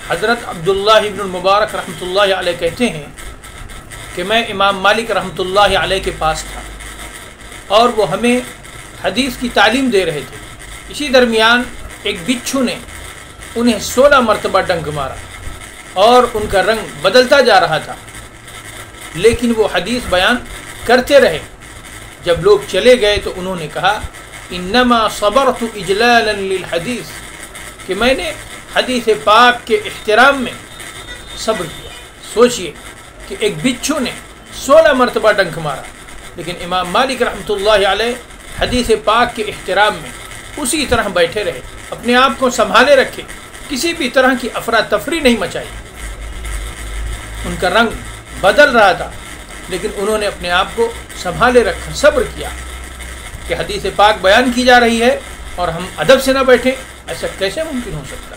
हज़रत अब्दुल्लाह इब्न मुबारक रहमतुल्लाहि अलैह कहते हैं कि मैं इमाम मालिक रहमतुल्लाहि अलैह के पास था और वो हमें हदीस की तालीम दे रहे थे। इसी दरमियान एक बिच्छू ने उन्हें 16 मरतबा डंक मारा और उनका रंग बदलता जा रहा था, लेकिन वो हदीस बयान करते रहे। जब लोग चले गए तो उन्होंने कहा, इन्नमा सबरतु इजलालन लिल हदीस, कि मैंने हदीस पाक के एहतराम में सब्र किया। सोचिए कि एक बिच्छू ने 16 मरतबा डंक मारा, लेकिन इमाम मालिक रहमतुल्लाहि अलैह हदीस पाक के एहतराम में उसी तरह बैठे रहे, अपने आप को संभाले रखे, किसी भी तरह की अफरा तफरी नहीं मचाई। उनका रंग बदल रहा था, लेकिन उन्होंने अपने आप को संभाले रखा, सब्र किया कि हदीस पाक बयान की जा रही है और हम अदब से न बैठें। ऐसा कैसे मुमकिन हो सकता है?